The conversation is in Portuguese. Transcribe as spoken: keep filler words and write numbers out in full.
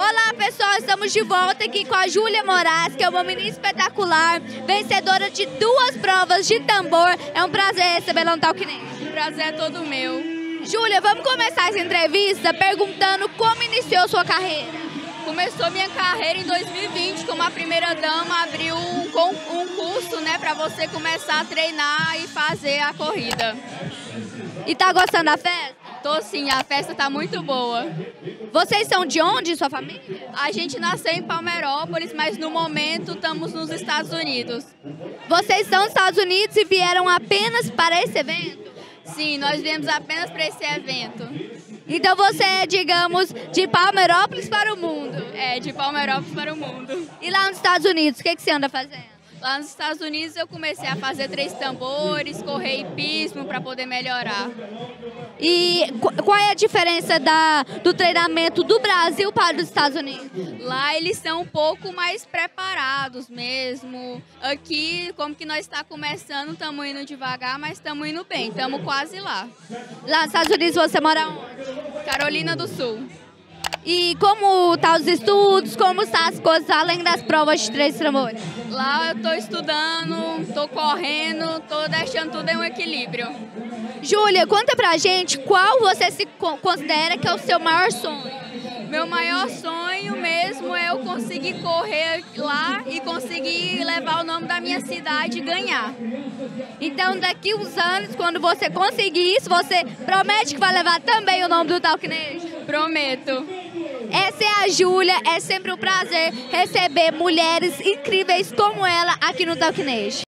Olá pessoal, estamos de volta aqui com a Júlia Moraes, que é uma menina espetacular, vencedora de duas provas de tambor. É um prazer recebê-la no Talk Nation. O prazer é todo meu. Júlia, vamos começar essa entrevista perguntando como iniciou sua carreira. Começou minha carreira em dois mil e vinte, como a primeira dama abriu um, um curso, né, para você começar a treinar e fazer a corrida. E tá gostando da festa? Tô sim, a festa tá muito boa. Vocês são de onde, sua família? A gente nasceu em Palmeirópolis, mas no momento estamos nos Estados Unidos. Vocês estão nos Estados Unidos e vieram apenas para esse evento? Sim, nós viemos apenas para esse evento. Então você é, digamos, de Palmeirópolis para o mundo. É, de Palmeirópolis para o mundo. E lá nos Estados Unidos, o que, que você anda fazendo? Lá nos Estados Unidos eu comecei a fazer três tambores, correr hipismo para poder melhorar. E qual é a diferença da, do treinamento do Brasil para os Estados Unidos? Lá eles são um pouco mais preparados mesmo. Aqui, como que nós está começando, estamos indo devagar, mas estamos indo bem, estamos quase lá. Lá nos Estados Unidos você mora onde? Carolina do Sul. E como tá os estudos, como tá as coisas além das provas de três tambores? Lá eu estou estudando, estou correndo, estou deixando tudo em um equilíbrio. Júlia, conta pra gente qual você se considera que é o seu maior sonho. Meu maior sonho mesmo é eu conseguir correr lá e conseguir levar o nome da minha cidade e ganhar. Então, daqui uns anos, quando você conseguir isso, você promete que vai levar também o nome do Talk Nation? Prometo. Essa é a Júlia, é sempre um prazer receber mulheres incríveis como ela aqui no Talk Nation.